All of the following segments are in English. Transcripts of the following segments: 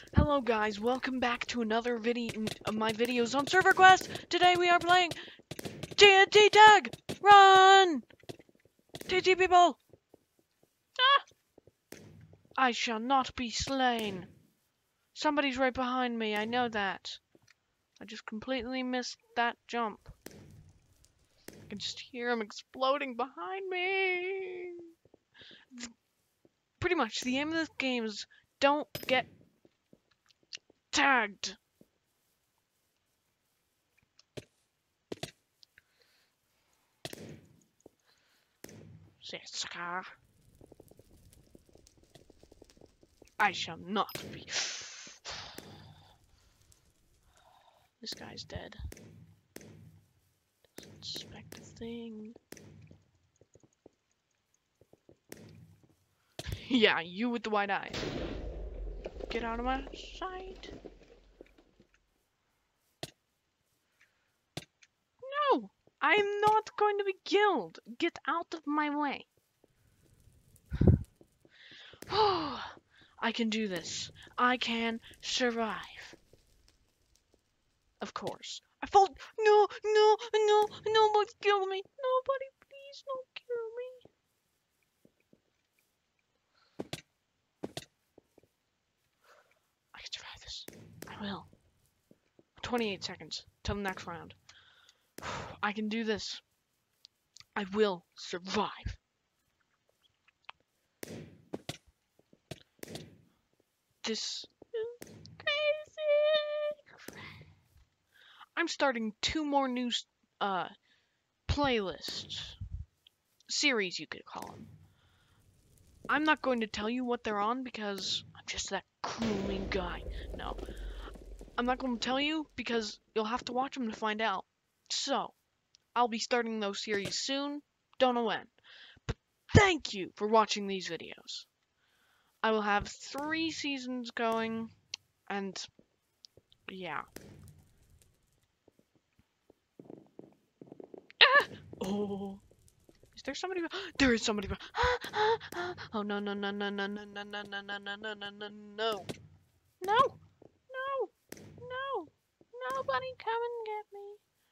Hello guys, welcome back to another video of my videos on Server Quest. Today we are playing TNT Tag! Run! TNT people! Ah! I shall not be slain. Somebody's right behind me, I know that. I just completely missed that jump. I can just hear him exploding behind me. Pretty much, the aim of this game is don't get tagged. Sucker. I shall not be. This guy's dead. Doesn't suspect a thing. Yeah, you with the white eye. Get out of my sight. No! I'm not going to be killed. Get out of my way. I can do this. I can survive. Of course. I fall. No, nobody kill me. Nobody, please don't kill me. I can survive this. I will. 28 seconds till the next round. I can do this. I will survive. This is crazy. I'm starting 2 more new playlists. Series, you could call them. I'm not going to tell you what they're on because I'm just that crueling guy. No. I'm not going to tell you because you'll have to watch them to find out. So, I'll be starting those series soon. Don't know when. But thank you for watching these videos. I will have 3 seasons going, and yeah. Ah! Oh. Is there somebody? There is somebody. Oh no no no no no no no no no no no no no no no no no! Nobody come and get me.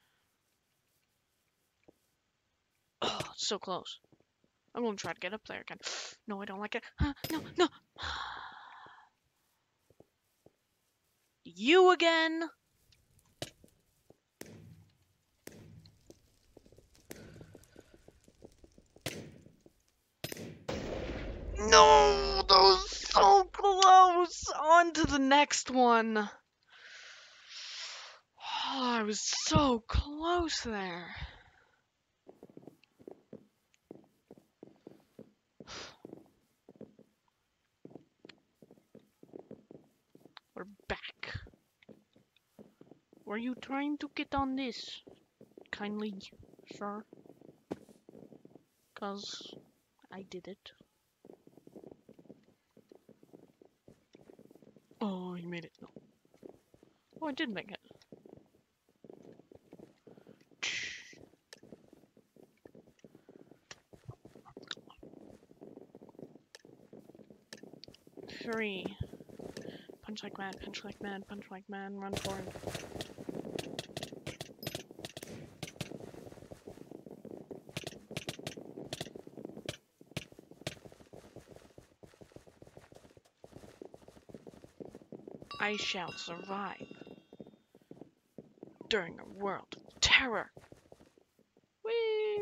Oh, so close. I'm gonna try to get up there again. No, I don't like it. No. You again? No, that was so close. On to the next one. Oh, I was so close there. We're back. Were you trying to get on this? Kindly, sir? 'Cause I did it. Oh, you made it. No. Oh, I did make it. Three. Punch like mad, punch like mad, punch like mad, run for it. I shall survive during a world of terror. Whee!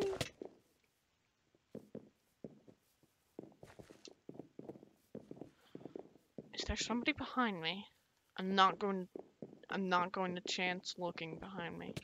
Is there somebody behind me? I'm not going to chance looking behind me.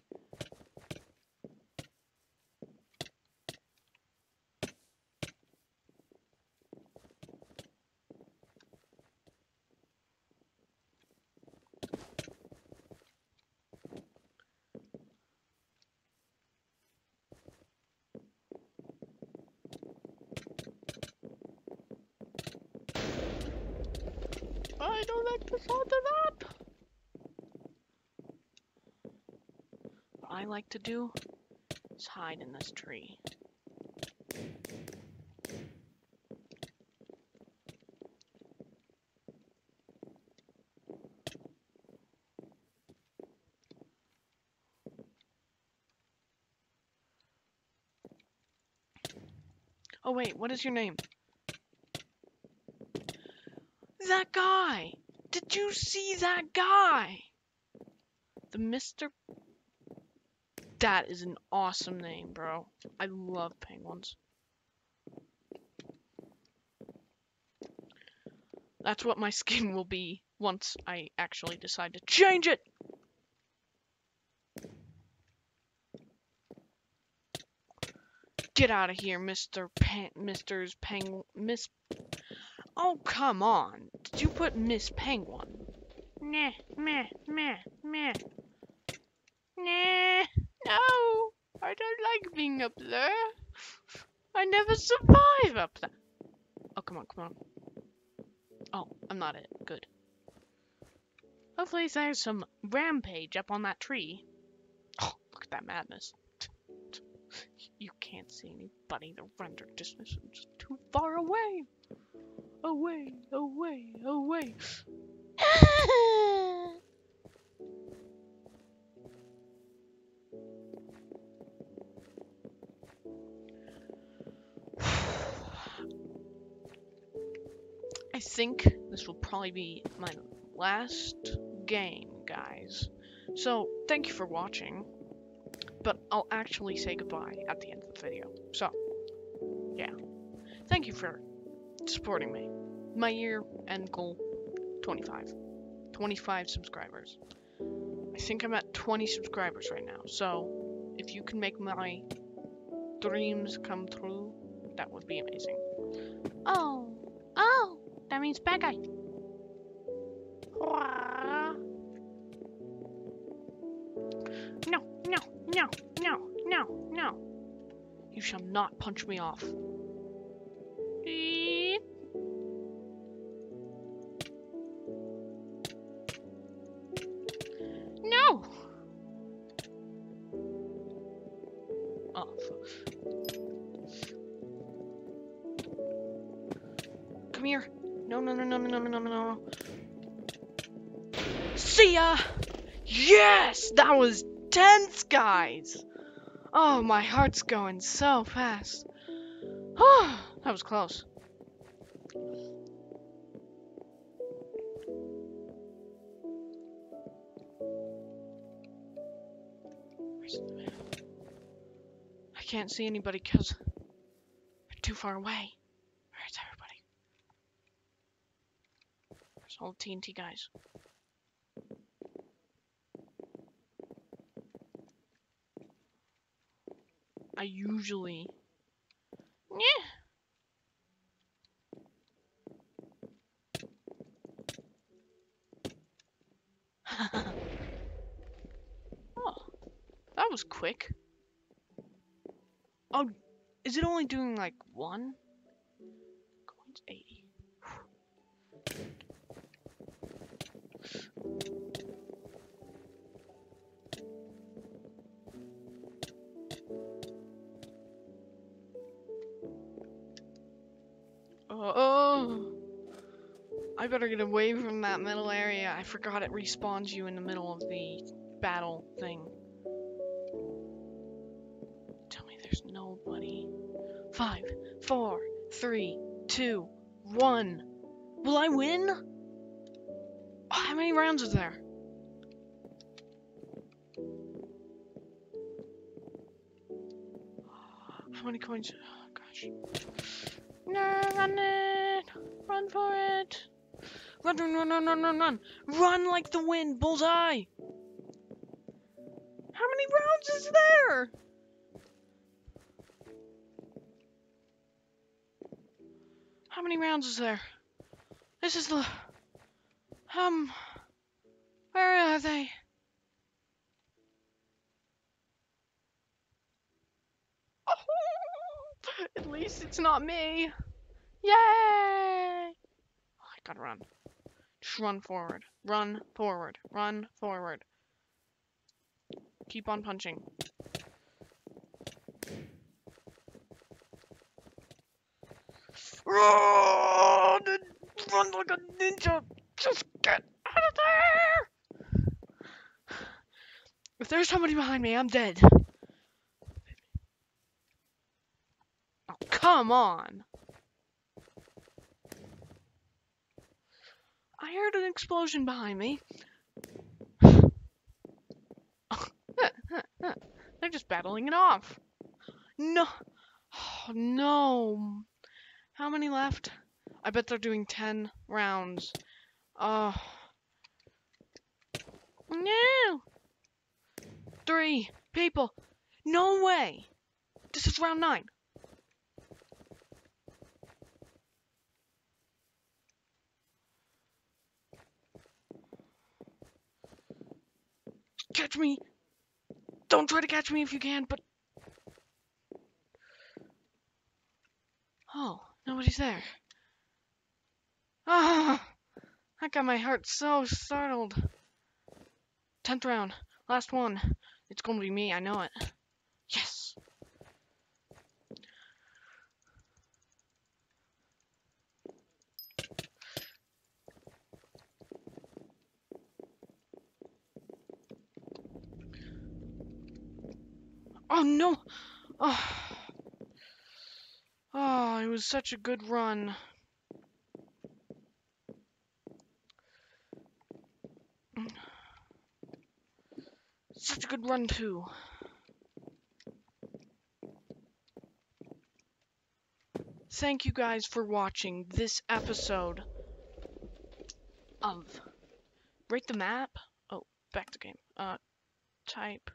I don't like the sound of that. What I like to do is hide in this tree. Oh wait, what is your name? That guy! Did you see that guy? The Mr. That is an awesome name, bro. I love penguins. That's what my skin will be once I actually decide to change it. Get out of here, Mister's Penguin. Miss. Oh, come on. Did you put Miss Penguin? Nah, meh, meh, meh. Nah, no. I don't like being up there. I never survive up there. Oh, come on, come on. Oh, I'm not it. Good. Hopefully there's some rampage up on that tree. Oh, look at that madness. You can't see anybody. The render distance is just too far away. Away, away, away. I think this will probably be my last game, guys. So, thank you for watching. But I'll actually say goodbye at the end of the video. So, yeah. Thank you for supporting me. My year-end goal, 25. 25 subscribers. I think I'm at 20 subscribers right now. So, if you can make my dreams come true, that would be amazing. Oh, that means bad guy. No, no, no, no, no, no. You shall not punch me off. No! Oh. Come here. No, no, no, no, no, no, no, no, no. See ya! Yes! That was tense, guys! Oh, my heart's going so fast. Oh, that was close. I can't see anybody because they're too far away. Where's everybody? There's all the TNT guys. I usually... Yeah. Oh, that was quick. Oh, is it only doing like one? Coins 80. Oh, I better get away from that middle area. I forgot it respawns you in the middle of the battle thing. Tell me there's nobody. 5, 4, 3, 2, 1. Will I win? Oh, how many rounds is there? How many coins? Oh, gosh. No, run it! Run for it! Run, run, run, run, run, run, run! Run like the wind, bullseye! How many rounds is there? How many rounds is there? This is the... Where are they? Oh, at least it's not me. Yay! Oh, I gotta run. Just run forward. Run forward. Run forward. Keep on punching. Run! Run like a ninja! Just get out of there! If there's somebody behind me, I'm dead. Oh, Come on. I heard an explosion behind me. They're just battling it off. No. Oh, no. How many left? I bet they're doing 10 rounds. Oh. No. 3 people. No way. This is round 9. Catch me. Don't try to catch me if you can, but... Oh, nobody's there. Ah, that got my heart so startled. 10th round. Last one. It's gonna be me, I know it. Yes! Oh, no! Oh. Oh, it was such a good run. Such a good run, too. Thank you guys for watching this episode of Rate the Map. Oh, back to game. Type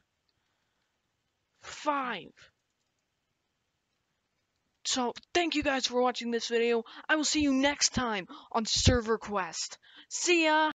5. So, thank you guys for watching this video. I will see you next time on Server Quest. See ya!